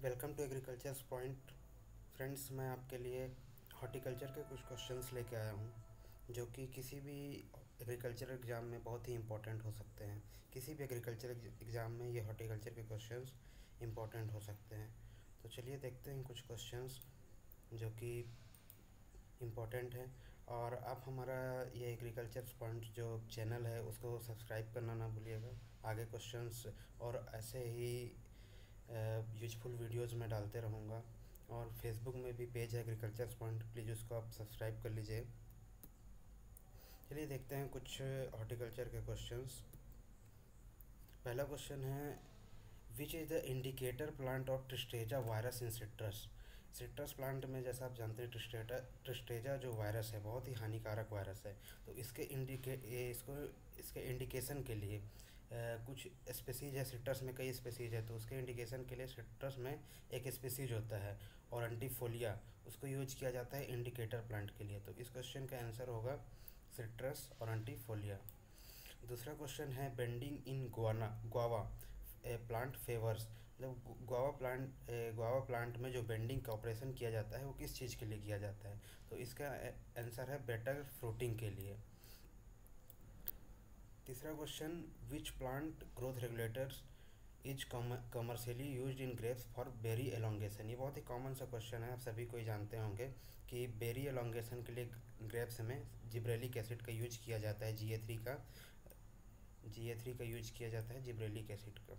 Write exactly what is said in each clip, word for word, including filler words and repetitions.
Welcome to agricultures point. Friends, मैं आपके लिए हॉर्टिकल्चर के कुछ क्वेश्चंस लेके आया हूँ जो कि किसी भी एग्रीकल्चर एग्ज़ाम में बहुत ही इंपॉर्टेंट हो सकते हैं। किसी भी एग्रीकल्चर एग्ज़ाम में ये हॉर्टिकल्चर के क्वेश्चंस इंपॉर्टेंट हो सकते हैं। तो चलिए देखते हैं कुछ क्वेश्चंस जो कि इम्पॉर्टेंट है। और आप हमारा ये एग्रीकल्चर पॉइंट जो चैनल है उसको सब्सक्राइब करना ना भूलिएगा। आगे क्वेश्चंस और ऐसे ही यूजफुल वीडियोज़ में डालते रहूँगा। और फेसबुक में भी पेज है एग्रीकल्चर पॉइंट, प्लीज़ उसको आप सब्सक्राइब कर लीजिए। चलिए देखते हैं कुछ हॉर्टिकल्चर के क्वेश्चंस। पहला क्वेश्चन है, which is the indicator plant of tristeza virus in citrus. Citrus plant में जैसा आप जानते हैं ट्रिस्टेटा ट्रिस्टेजा जो वायरस है बहुत ही हानिकारक वायरस है। तो इसके इंडिके इसको इसके इंडिकेशन के लिए आ, कुछ स्पेसीज है। सिट्रस में कई स्पेसीज है, तो उसके इंडिकेशन के लिए सिट्रस में एक स्पेसीज होता है और एंटीफोलिया, उसको यूज किया जाता है इंडिकेटर प्लांट के लिए। तो इस क्वेश्चन का आंसर होगा सिट्रस और एंटीफोलिया। दूसरा क्वेश्चन है, bending in guana guava plant favours. मतलब गुआवा प्लांट गुआवा प्लांट में जो बेंडिंग का ऑपरेशन किया जाता है वो किस चीज़ के लिए किया जाता है? तो इसका आंसर है बेटर फ्रूटिंग के लिए। तीसरा question, which plant growth regulators is commercially used in grapes for berry elongation. ये बहुत ही कॉमन सा क्वेश्चन है, आप सभी को ही जानते होंगे कि बेरी एलोंगेशन के लिए ग्रेप्स में जिब्रेलिक एसिड का यूज किया जाता है। जी ए थ्री का जी ए थ्री का यूज किया जाता है जिब्रेलिक एसिड का।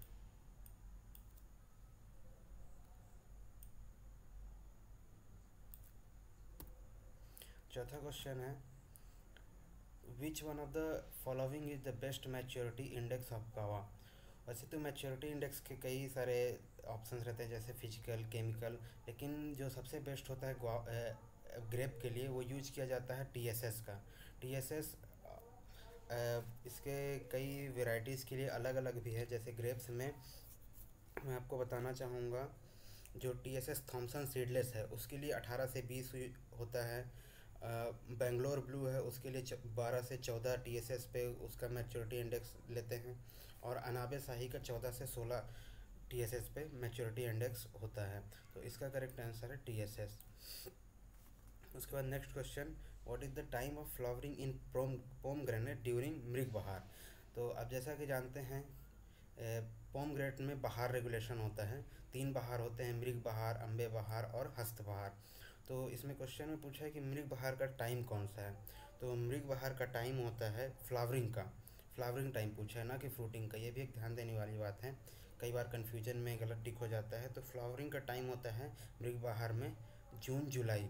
चौथा क्वेश्चन है, which one of the following is the best maturity index of guava. वैसे तो मैच्योरिटी इंडेक्स के कई सारे ऑप्शंस रहते हैं जैसे फिजिकल, केमिकल, लेकिन जो सबसे बेस्ट होता है ग्रेप के लिए वो यूज किया जाता है टी एस एस का। टी एस एस इसके कई वेराइटीज़ के लिए अलग अलग भी है। जैसे ग्रेप्स में मैं आपको बताना चाहूँगा, जो T S S Thomson seedless है उसके लिए अठारह से बीस होता है। बेंगलोर ब्लू है उसके लिए बारह से चौदह टी एस एस पे उसका मैच्योरिटी इंडेक्स लेते हैं। और अनाबे शाही का चौदह से सोलह टी एस एस पे मैच्योरिटी इंडेक्स होता है। तो इसका करेक्ट आंसर है टी एस एस। उसके बाद next question, what is the time of flowering in pom pomegranate during मृग बहार। तो अब जैसा कि जानते हैं पोमग्रेनेट में बहार रेगुलेशन होता है। तीन बहार होते हैं, मृग बहार, अम्बे बहार और हस्त बहार। तो इसमें क्वेश्चन में पूछा है कि मृग बहार का टाइम कौन सा है। तो मृग बहार का टाइम होता है फ्लावरिंग का, फ्लावरिंग टाइम पूछा है ना कि फ्रूटिंग का। ये भी एक ध्यान देने वाली बात है, कई बार कन्फ्यूजन में गलत टिक हो जाता है। तो फ्लावरिंग का टाइम होता है मृग बहार में जून जुलाई।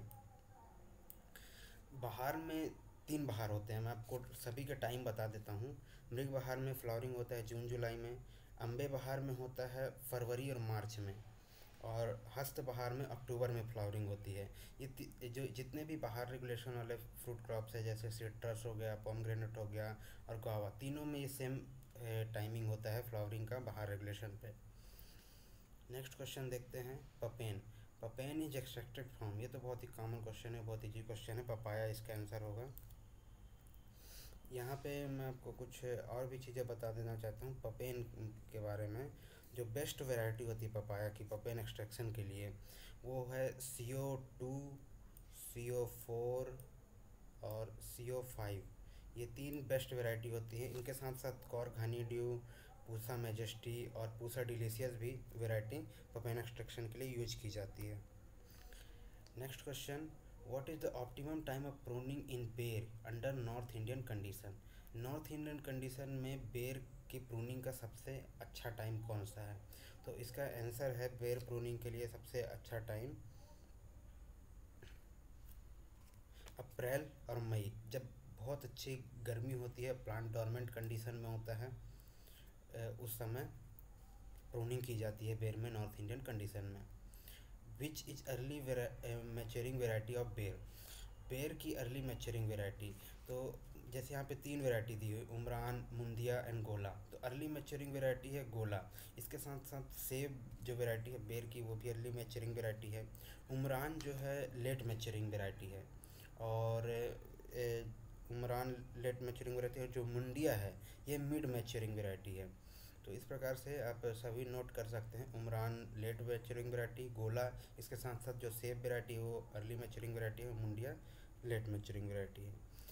बहार में तीन बहार होते हैं, मैं आपको सभी का टाइम बता देता हूँ। मृग बहार में फ्लावरिंग होता है जून जुलाई में, अम्बे बहार में होता है फरवरी और मार्च में, और हस्त बहार में अक्टूबर में फ्लावरिंग होती है। ये जो जितने भी बहार रेगुलेशन वाले फ्रूट क्रॉप्स है जैसे सिट्रस हो गया, पोमग्रेनेट हो गया और गुआवा, तीनों में ये सेम टाइमिंग होता है फ्लावरिंग का बहार रेगुलेशन पे। नेक्स्ट क्वेश्चन देखते हैं, papain. Papain is extracted from. ये तो बहुत ही कॉमन क्वेश्चन है, बहुत इजी क्वेश्चन है। पपाया इसका आंसर होगा। यहाँ पे मैं आपको कुछ और भी चीज़ें बता देना चाहता हूँ पपेन के बारे में। जो बेस्ट वैरायटी होती है पपाया की पपेन एक्सट्रैक्शन के लिए वो है सी ओ टू, सी ओ फोर और सी ओ फाइव। ये तीन बेस्ट वैरायटी होती है। इनके साथ साथ Coorg honey dew, Pusa majesty और पूसा डिलीशियस भी वैरायटी पपेन एक्सट्रैक्शन के लिए यूज की जाती है। Next question, what is the optimum time of pruning in ber under north Indian condition. North Indian condition में बेर की प्रूनिंग का सबसे अच्छा टाइम कौन सा है? तो इसका आंसर है बेर प्रूनिंग के लिए सबसे अच्छा टाइम अप्रैल और मई, जब बहुत अच्छी गर्मी होती है, प्लांट डोरमेंट कंडीशन में होता है, उस समय प्रूनिंग की जाती है बेर में नॉर्थ इंडियन कंडीशन में। Which is early maturing variety of ber. बेर की अर्ली मैच्योरिंग वेराइटी, तो जैसे यहाँ पे तीन वेराइटी दी हुई, उमरान, मुंदिया एंड गोला। तो अर्ली मैच्योरिंग वेराइटी है गोला। इसके साथ साथ सेब जो वेराइटी है बेर की वो भी अर्ली मैच्योरिंग वेराइटी है। उमरान जो है लेट मैच्योरिंग वेराइटी है, और उमरान लेट मैच्योरिंग वेराइटी है। जो मुंडिया है ये मिड मैच्योरिंग वेराइटी है। तो इस प्रकार से आप सभी नोट कर सकते हैं। उमरान लेट मैच्योरिंग वैरायटी, गोला इसके साथ साथ जो सेब वैरायटी है वो अर्ली मैच्योरिंग वैरायटी है, मुंडिया लेट मैच्योरिंग वैरायटी है।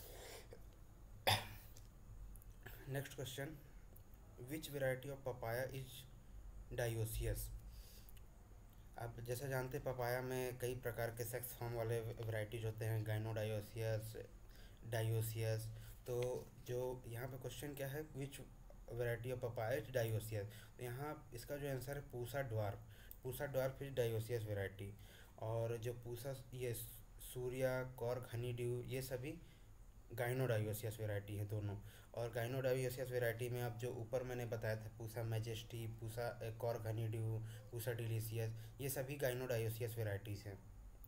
Next question, which variety of papaya is dioecious. आप जैसे जानते हैं पपाया में कई प्रकार के सेक्स फॉर्म वाले वैरायटीज होते हैं, गाइनोडायोसियस, डायोसियस। तो जो यहाँ पे क्वेश्चन क्या है, which variety of papaya is dioecious. तो यहाँ इसका जो आंसर है Pusa dwarf, Pusa dwarf is dioecious variety. और जो पूसा ये सूर्या, कॉर्क, हनी ड्यू ये सभी गाइनोडायोसियस वैरायटी है दोनों। और गाइनोडायोसियस वैरायटी में अब जो ऊपर मैंने बताया था Pusa majesty, Pusa Coorg honey dew, Pusa delicious, ये सभी गाइनोडायोसियस वैरायटीज़ हैं।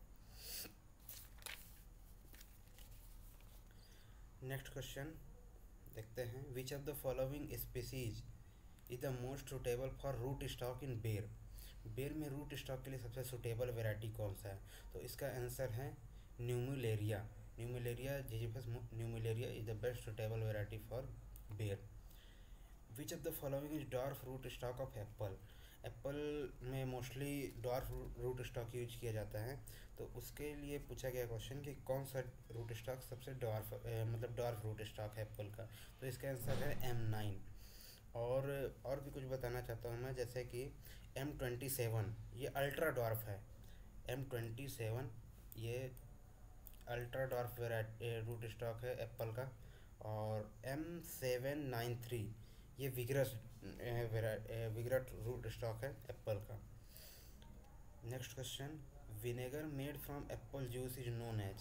नेक्स्ट क्वेश्चन देखते हैं, which of the following species is the most suitable for root stock in ber. बेर में रूट स्टॉक के लिए सबसे सुटेबल वैरायटी कौन सा है। तो इसका आंसर है nummularia. Nummularia zizyphus nummularia is the best suitable variety for ber. Which of the following is dwarf root stock of apple. Apple में mostly dwarf root stock use किया जाता है। तो उसके लिए पूछा गया क्वेश्चन कि कौन सा रूट स्टॉक सबसे डॉर्फ मतलब डॉर्फ रूट स्टॉक है एप्पल का। तो इसका आंसर है एम नाइन। और और भी कुछ बताना चाहता हूँ मैं, जैसे कि एम ट्वेंटी सेवन ये अल्ट्रा डॉर्फ है। एम ट्वेंटी सेवन ये अल्ट्रा डॉर्फ रूट स्टॉक है एप्पल का। और एम सेवन नाइन थ्री ये विगरस विगरट रूट स्टॉक है एप्पल का। Next question, vinegar made from apple juice is known as.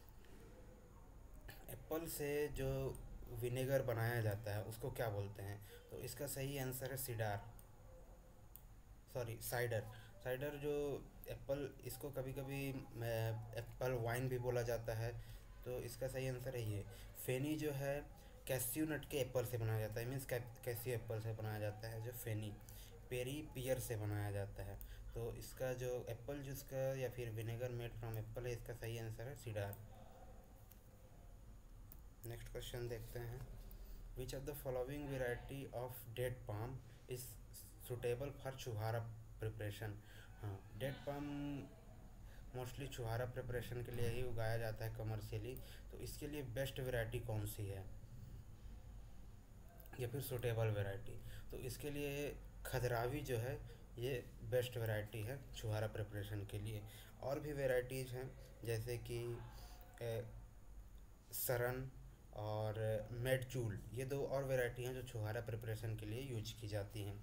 Apple से जो विनेगर बनाया जाता है उसको क्या बोलते हैं। तो इसका सही आंसर है सिडार, सॉरी साइडर। साइडर जो एप्पल, इसको कभी कभी एप्पल वाइन भी बोला जाता है। तो इसका सही आंसर है ये। फेनी जो है कैस्यू नट के एप्पल से बनाया जाता है, मीन्स कैस्यू एप्पल से बनाया जाता है जो फेनी। पेरी पियर से बनाया जाता है। तो इसका जो एप्पल जूस का या फिर विनेगर मेड फ्रॉम एप्पल है, इसका सही आंसर है सिडार। नेक्स्ट क्वेश्चन देखते हैं, which of the following variety of date palm is suitable for chhuhara preparation. हाँ, डेट पाम मोस्टली छुहारा प्रिपरेशन के लिए ही उगाया जाता है कमर्शियली। तो इसके लिए बेस्ट वैरायटी कौन सी है या फिर सूटेबल वैरायटी। तो इसके लिए खजरावी जो है ये बेस्ट वैरायटी है छुहारा प्रिपरेशन के लिए। और भी वैरायटीज़ हैं जैसे कि सरन और मेडचूल, ये दो और वैरायटी हैं जो छुहारा प्रिपरेशन के लिए यूज की जाती हैं।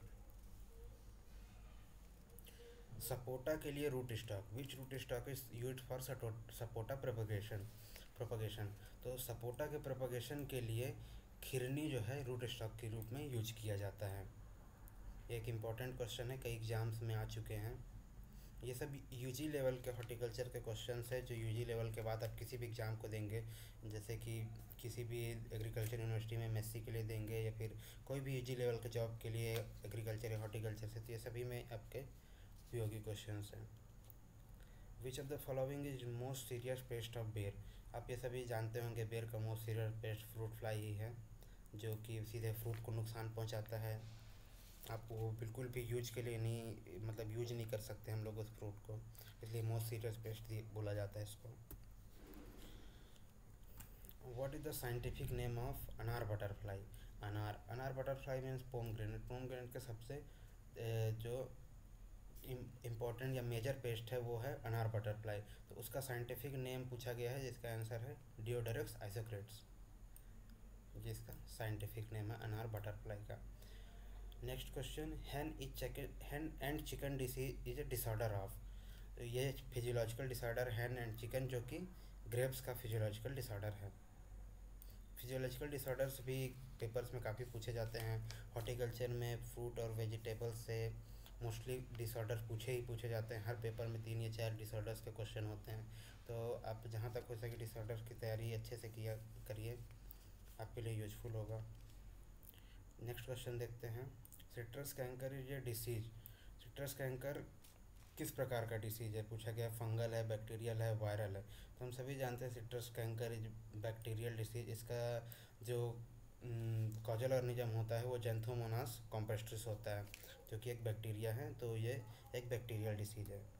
सपोटा के लिए root stock, which root stock is use for sapota propagation propagation तो सपोटा के प्रोपगेशन के लिए खिरनी जो है रूट स्टॉक के रूप में यूज किया जाता है। एक इम्पॉर्टेंट क्वेश्चन है, कई एग्जाम्स में आ चुके हैं। ये सब यूजी लेवल के हॉर्टिकल्चर के क्वेश्चंस है जो यूजी लेवल के बाद आप किसी भी एग्ज़ाम को देंगे, जैसे कि किसी भी एग्रीकल्चर यूनिवर्सिटी में एमएससी के लिए देंगे या फिर कोई भी यूजी लेवल के जॉब के लिए एग्रीकल्चर या हॉर्टिकल्चर से, तो ये सभी में आपके उपयोगी क्वेश्चंस हैं। Which of the following is most serious pest of ber. आप ये सभी जानते होंगे बेर का most serious pest fruit fly ही है, जो कि सीधे फ्रूट को नुकसान पहुंचाता है। आप वो बिल्कुल भी यूज के लिए नहीं, मतलब यूज नहीं कर सकते हम लोग उस फ्रूट को, इसलिए मोस्ट सीरियस पेस्ट बोला जाता है इसको। What is the scientific name of anar butterfly. अनार अनार बटरफ्लाई मीन्स पोमग्रेनेट। पोमग्रेनेट के सबसे जो इम्पॉर्टेंट या मेजर पेस्ट है वो है अनार बटरफ्लाई। तो उसका साइंटिफिक नेम पूछा गया है जिसका आंसर है डियोडोरक्स आइसोक्रेट्स, जिसका साइंटिफिक नेम है अनार बटरफ्लाई का। Next question, hen is chicken hen and chicken disease is a disorder of. ये physiological disorder hen and chicken, जो कि ग्रेप्स का फिजियोलॉजिकल डिसऑर्डर है। फिजियोलॉजिकल डिसऑर्डर्स भी पेपर्स में काफ़ी पूछे जाते हैं। हॉर्टिकल्चर में फ्रूट और वेजिटेबल्स से मोस्टली डिसऑर्डर पूछे ही पूछे जाते हैं। हर पेपर में तीन या चार डिसऑर्डर्स के क्वेश्चन होते हैं। तो आप जहाँ तक हो सके डिसऑर्डर की तैयारी अच्छे से किया करिए, आपके लिए यूजफुल होगा। नेक्स्ट क्वेश्चन देखते हैं, citrus canker is a disease. Citrus canker किस प्रकार का डिसीज है पूछा गया, फंगल है, बैक्टीरियल है, वायरल है। तो हम सभी जानते हैं citrus canker is bacterial disease. इसका जो कॉजल ऑर्गेनिज्म होता है वो जैंथोमोनास कॉम्पेस्ट्रिस होता है, जो कि एक बैक्टीरिया है। तो ये एक बैक्टीरियल डिसीज है।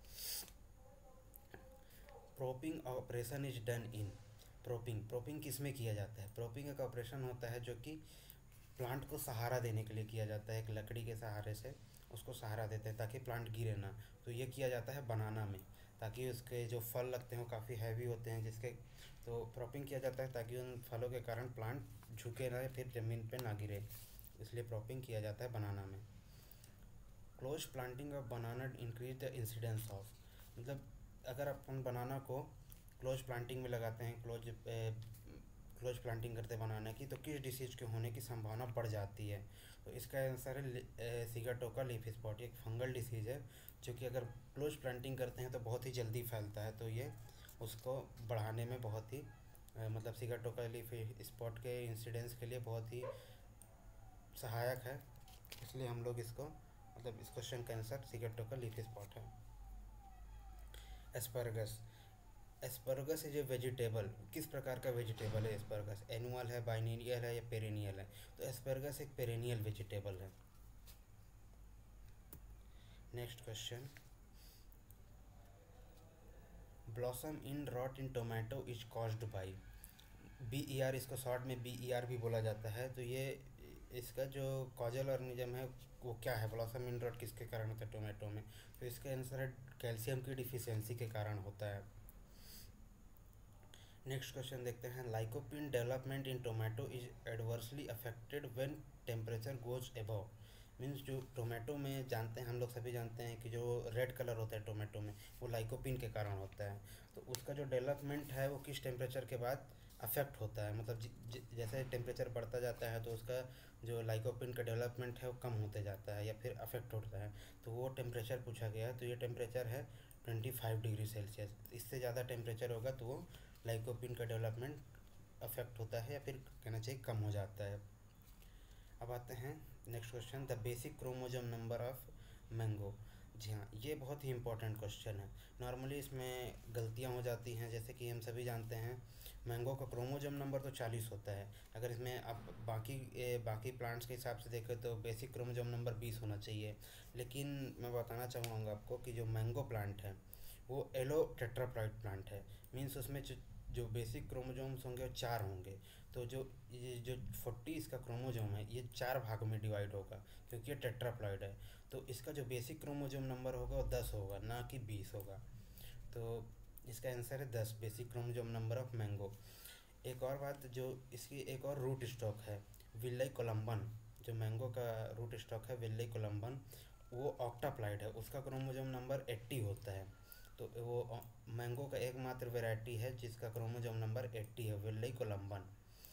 Propping operation is done in. Propping propping किस में किया जाता है? प्रोपिंग एक ऑपरेशन होता है जो कि प्लांट को सहारा देने के लिए किया जाता है। एक लकड़ी के सहारे से उसको सहारा देते हैं ताकि प्लांट गिरे ना। तो ये किया जाता है बनाना में, ताकि उसके जो फल लगते हैं वो काफ़ी हैवी होते हैं, जिसके तो प्रॉपिंग किया जाता है ताकि उन फलों के कारण प्लांट झुके ना, फिर ज़मीन पे ना गिरे, इसलिए प्रॉपिंग किया जाता है बनाना में। Close planting of banana increase the incidence of, मतलब अगर अपन बनाना को क्लोज प्लांटिंग में लगाते हैं, क्लोज क्लोज प्लांटिंग करते हैं बनाना की, तो किस डिसीज़ के होने की संभावना बढ़ जाती है? तो इसका आंसर है सिगाटोका लीफ स्पॉट। एक फंगल डिसीज़ है जो कि अगर क्लोज प्लांटिंग करते हैं तो बहुत ही जल्दी फैलता है, तो ये उसको बढ़ाने में बहुत ही अ, मतलब सिगाटोका लीफ स्पॉट के इंसिडेंस के लिए बहुत ही सहायक है, इसलिए हम लोग इसको मतलब इस क्वेश्चन का आंसर सिगाटोका लीफ स्पॉट है। Asparagus. Asparagus is a vegetable. किस प्रकार का वेजिटेबल है एस्परगस? एनुअल है, बाइनियल है या पेरेनियल है? तो एस्परगस एक पेरेनियल वेजिटेबल है। Next question, blossom in rot in tomato is caused by. B E R, इसको शॉर्ट में बी ई आर भी बोला जाता है। तो ये इसका जो कॉजल ऑर्गेनिज्म है वो क्या है? ब्लॉसम इन रॉट किसके कारण होता है टोमेटो में? तो इसका आंसर है कैल्शियम की डिफिशियंसी के कारण होता है। नेक्स्ट क्वेश्चन देखते हैं, lycopene development in tomato is adversely affected when temperature goes above. Means जो टोमेटो में जानते हैं, हम लोग सभी जानते हैं कि जो रेड कलर होता है टोमेटो में वो लाइकोपिन के कारण होता है। तो उसका जो डेवलपमेंट है वो किस टेम्परेचर के बाद अफेक्ट होता है? मतलब ज, ज, जैसे टेम्परेचर बढ़ता जाता है तो उसका जो लाइकोपिन का डेवलपमेंट है वो कम होते जाता है या फिर अफेक्ट होता है। तो वो टेम्परेचर पूछा गया है। तो ये टेम्परेचर है ट्वेंटी फाइव डिग्री सेल्सियस। इससे ज़्यादा टेम्परेचर होगा तो वो लाइकोपिन का डेवलपमेंट अफेक्ट होता है या फिर कहना चाहिए कम हो जाता है। अब आते हैं next question, the basic chromosome number of mango. जी हाँ, ये बहुत ही इंपॉर्टेंट क्वेश्चन है। नॉर्मली इसमें गलतियाँ हो जाती हैं, जैसे कि हम सभी जानते हैं मैंगो का क्रोमोजोम नंबर तो चालीस होता है। अगर इसमें आप बाकी ए, बाकी प्लांट्स के हिसाब से देखें तो बेसिक क्रोमोजोम नंबर बीस होना चाहिए। लेकिन मैं बताना चाहूँगा आपको कि जो मैंगो प्लांट है वो एलो टेट्राप्लॉइड प्लांट है। मीन्स उसमें जो जो बेसिक क्रोमोजोम्स होंगे वो चार होंगे। तो जो ये जो फोर्टी इसका क्रोमोजोम है ये चार भाग में डिवाइड होगा, क्योंकि ये टेट्राप्लॉइड है। तो इसका जो बेसिक क्रोमोजोम नंबर होगा वो दस होगा, ना कि बीस होगा। तो इसका आंसर है दस, basic chromosome number of mango. एक और बात, जो इसकी एक और रूट स्टॉक है विल्लई कोलम्बन, जो मैंगो का रूट स्टॉक है विल्लई कोलम्बन, वो ऑक्टाप्लाइड है, उसका क्रोमोजोम नंबर एट्टी होता है। तो वो मैंगो का एकमात्र वैरायटी है जिसका क्रोमोजोम नंबर एट्टी है, विल्लई कोलम्बन।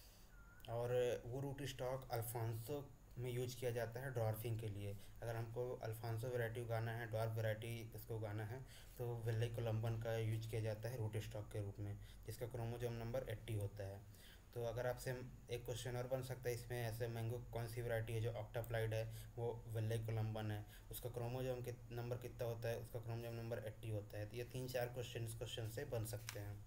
और वो रूट स्टॉक अल्फांसो में यूज किया जाता है ड्वार्फिंग के लिए। अगर हमको अल्फांसो वैरायटी उगाना है, ड्वार्फ वैरायटी इसको उगाना है, तो विल्लई कोलम्बन का यूज किया जाता है रूट स्टॉक के रूप में, जिसका क्रोमोजोम नंबर एट्टी होता है। तो अगर आपसे एक क्वेश्चन और बन सकता है इसमें, ऐसे मैंगो कौन सी वैरायटी है जो ऑक्टाप्लाइड है, वो विल्लई कोलम्बन है, उसका क्रोमोजोम के नंबर कितना होता है? उसका क्रोमोजोम नंबर एट्टी होता है। तो ये तीन चार क्वेश्चन इस क्वेश्चन से बन सकते हैं।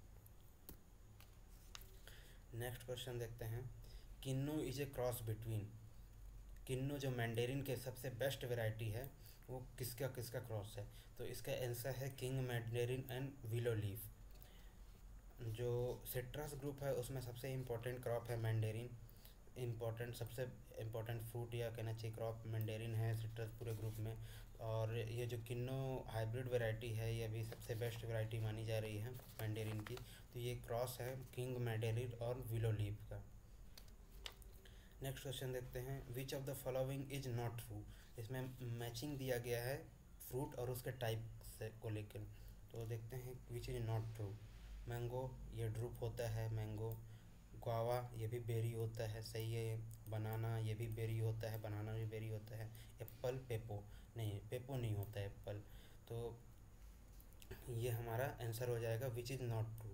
नेक्स्ट क्वेश्चन देखते हैं, Kinnow is a cross between. Kinnow जो मैंडेरिन के सबसे बेस्ट वैरायटी है वो किसका किसका क्रॉस है? तो इसका आंसर है king mandarin and willow leaf. जो सिट्रस ग्रुप है उसमें सबसे इम्पोर्टेंट क्रॉप है मैंडेरिन। इम्पोर्टेंट सबसे इम्पोर्टेंट फ्रूट या कहना चाहिए क्रॉप मैंडेरिन है सिट्रस पूरे ग्रुप में। और ये जो किन्नू हाइब्रिड वैरायटी है ये अभी सबसे बेस्ट वैरायटी मानी जा रही है मैंडेरिन की। तो ये क्रॉस है किंग मैंडेरिन और विलो लीफ का। नेक्स्ट क्वेश्चन देखते हैं, which of the following is not true. इसमें मैचिंग दिया गया है फ्रूट और उसके टाइप से को लेकर। तो देखते हैं which is not true. Mango ये ड्रूप होता है मैंगो। गुआवा ये भी बेरी होता है, सही है। बनाना ये भी बेरी होता है, बनाना भी बेरी होता है। एप्पल पेपो नहीं, पेपो नहीं होता है एप्पल। तो ये हमारा आंसर हो जाएगा which is not true.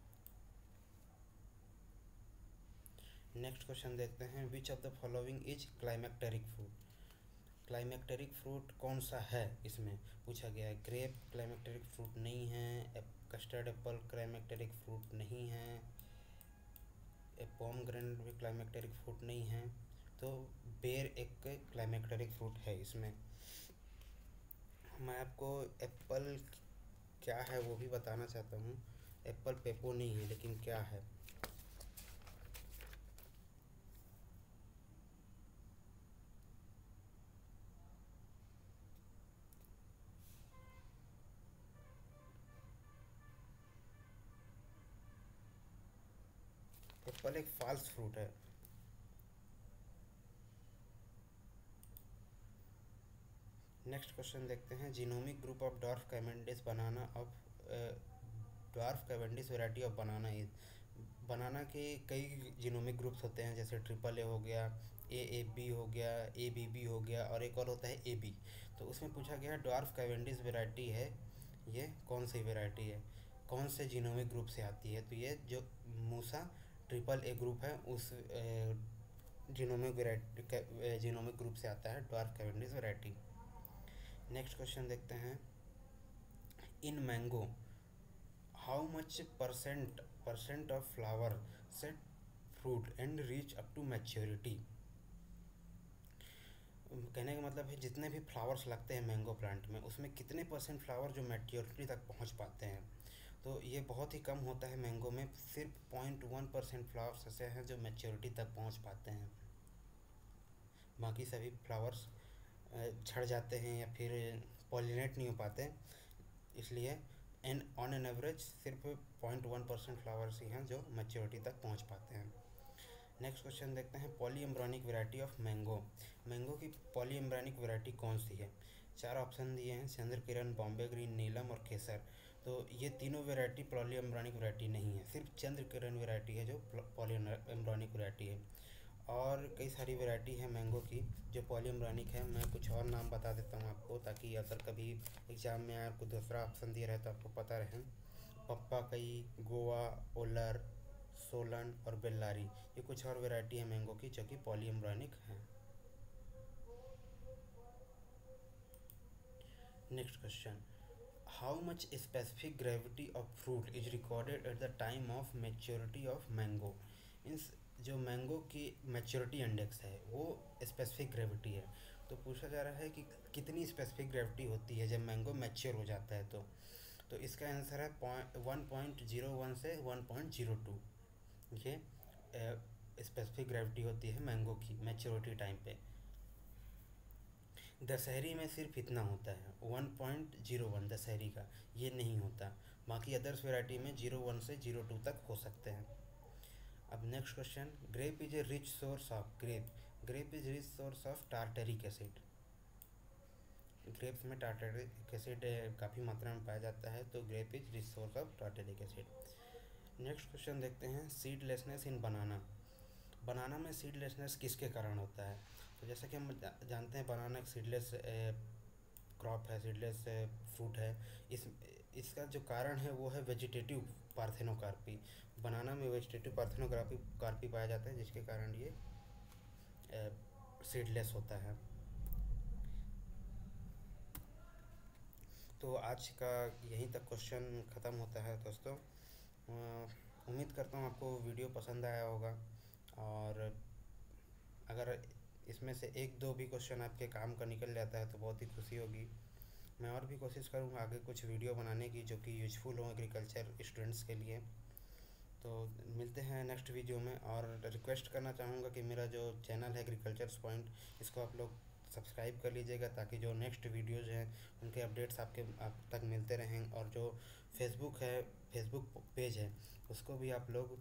Next question देखते हैं, which of the following is climacteric fruit. Climacteric fruit कौन सा है इसमें पूछा गया है। ग्रेप क्लाइमेक्टेरिक फ्रूट नहीं है, कस्टर्ड एप्पल क्लाइमेक्टेरिक फ्रूट नहीं है, पोमग्रेनेट भी क्लाइमेक्टेरिक फ्रूट नहीं है, तो बेर एक क्लाइमेक्टेरिक फ्रूट है इसमें। मैं आपको एप्पल क्या है वो भी बताना चाहता हूँ। एप्पल पेपो नहीं है, लेकिन क्या है? एप्पल एक फॉल्स फ्रूट है। नेक्स्ट क्वेश्चन देखते हैं। Genomic group of dwarf Cavendish banana of dwarf Cavendish variety of banana is. Banana के कई जीनोमिक ग्रुप्स होते हैं, जैसे ट्रिपल ए हो गया, ए ए बी हो गया, ए बी बी हो गया, और एक और होता है ए बी। तो उसमें पूछा गया डॉर्फ कैवेंडिश वैरायटी है, ये कौन सी वैरायटी है, कौन से जीनोमिक ग्रुप से आती है? तो ये जो मूसा ट्रिपल ए ग्रुप है उस जीनोमिक वैरायटी जीनोमिक ग्रुप से आता है dwarf Cavendish variety. Next question देखते हैं। In mango how much percent percent of flower set fruit and reach up to maturity. कहने का मतलब है जितने भी फ्लावर्स लगते हैं मैंगो प्लांट में, उसमें कितने परसेंट फ्लावर जो मैच्योरिटी तक पहुंच पाते हैं। तो ये बहुत ही कम होता है मैंगो में, सिर्फ पॉइंट वन परसेंट फ्लावर्स ऐसे हैं जो मैच्योरिटी तक पहुंच पाते हैं। बाकी सभी फ्लावर्स झड़ जाते हैं या फिर पॉलिनेट नहीं हो पाते, इसलिए एन ऑन एन एवरेज सिर्फ पॉइंट वन परसेंट फ्लावर्स ही हैं जो मैच्योरिटी तक पहुंच पाते हैं। नेक्स्ट क्वेश्चन देखते हैं। Polyembryonic variety of mango. Mango की पॉलीएम्ब्रॉनिक वैरायटी कौन सी है? चार ऑप्शन दिए हैं, चंद्र किरण, बॉम्बे ग्रीन, नीलम और केसर। तो ये तीनों वैरायटी पॉलीएम्ब्रॉनिक वैरायटी नहीं है, सिर्फ चंद्र किरण वैरायटी है जो पॉलीएम्ब्रॉनिक वैरायटी है। और कई सारी वैरायटी है मैंगो की जो पॉलीएम्ब्रॉनिक है। मैं कुछ और नाम बता देता हूँ आपको, ताकि अगर कभी एग्ज़ाम में अगर कोई दूसरा ऑप्शन दिया रहे तो आपको पता रहे। पप्पा कई, गोवा, ओलर, सोलन और बेल्लारी, ये कुछ और वैरायटी है मैंगो की जो कि पॉलीएम्ब्रॉनिक हैं। Next question. How much specific gravity of fruit is recorded at the time of maturity of mango. Means जो मैंगो की मैच्योरिटी इंडेक्स है वो स्पेसिफिक ग्रेविटी है। तो पूछा जा रहा है कि कितनी स्पेसिफिक ग्रेविटी होती है जब मैंगो मैच्योर हो जाता है। तो तो इसका आंसर है point one point zero one से वन पॉइंट जीरो टू। ये स्पेसिफिक ग्रेविटी होती है मैंगो की मैच्योरिटी टाइम पे। दशहरी में सिर्फ इतना होता है one point zero one Dashehari का, ये नहीं होता। बाकी अदर्स वैरायटी में जीरो वन से जीरो टू तक हो सकते हैं। अब next question. Grape is a rich source of grape grape is rich source of tartaric acid. Grapes में टार्टरिक एसिड काफ़ी मात्रा में पाया जाता है, तो grape is rich source of tartaric acid. Next question देखते हैं। सीडलेसनेस इन बनाना। बनाना में सीडलेसनेस किसके कारण होता है? तो जैसा कि हम जानते हैं बनाना एक सीडलेस क्रॉप है, सीडलेस फ्रूट है। इस इसका जो कारण है वो है वेजिटेटिव पार्थेनोकार्पी। बनाना में वेजिटेटिव पार्थेनोकार्पी कार्पी पाया जाता है, जिसके कारण ये सीडलेस होता है। तो आज का यहीं तक क्वेश्चन ख़त्म होता है दोस्तों। उम्मीद करता हूँ आपको वीडियो पसंद आया होगा, और अगर इसमें से एक दो भी क्वेश्चन आपके काम का निकल जाता है तो बहुत ही खुशी होगी। मैं और भी कोशिश करूँगा आगे कुछ वीडियो बनाने की जो कि यूजफुल हो एग्रीकल्चर स्टूडेंट्स के लिए। तो मिलते हैं नेक्स्ट वीडियो में, और रिक्वेस्ट करना चाहूँगा कि मेरा जो चैनल है एग्रीकल्चर्स पॉइंट, इसको आप लोग सब्सक्राइब कर लीजिएगा, ताकि जो नेक्स्ट वीडियोज़ हैं उनके अपडेट्स आपके आप तक मिलते रहें। और जो फेसबुक है फेसबुक पेज है उसको भी आप लोग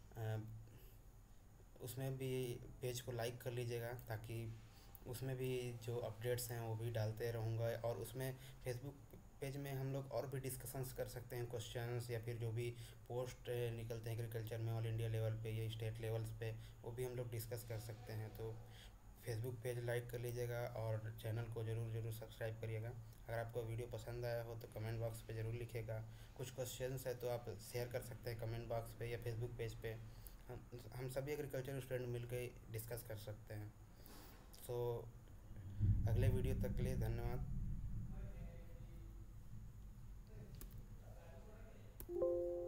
उसमें भी पेज को लाइक कर लीजिएगा, ताकि उसमें भी जो अपडेट्स हैं वो भी डालते रहूँगा। और उसमें फेसबुक पेज में हम लोग और भी डिस्कशंस कर सकते हैं, क्वेश्चंस या फिर जो भी पोस्ट निकलते हैं एग्रीकल्चर में ऑल इंडिया लेवल पे या स्टेट लेवल्स पे, वो भी हम लोग डिस्कस कर सकते हैं। तो फेसबुक पेज लाइक कर लीजिएगा और चैनल को ज़रूर ज़रूर सब्सक्राइब करिएगा। अगर आपको वीडियो पसंद आया हो तो कमेंट बॉक्स पे ज़रूर लिखिएगा। कुछ क्वेश्चंस है तो आप शेयर कर सकते हैं कमेंट बॉक्स पे या फेसबुक पेज पे। हम हम सभी एग्रीकल्चर स्टूडेंट मिल के डिस्कस कर सकते हैं। सो अगले वीडियो तक के लिए धन्यवाद।